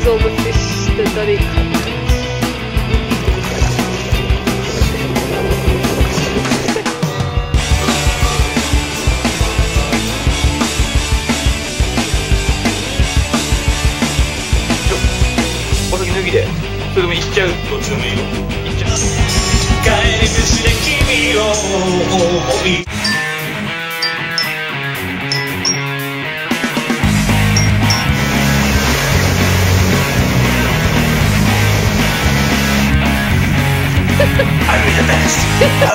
Eyes on the fish that Daddy caught. お先脱ぎで、それでも行っちゃう。どっちでもいいよ。行っちゃう。帰り道で君を思い。I'm the best.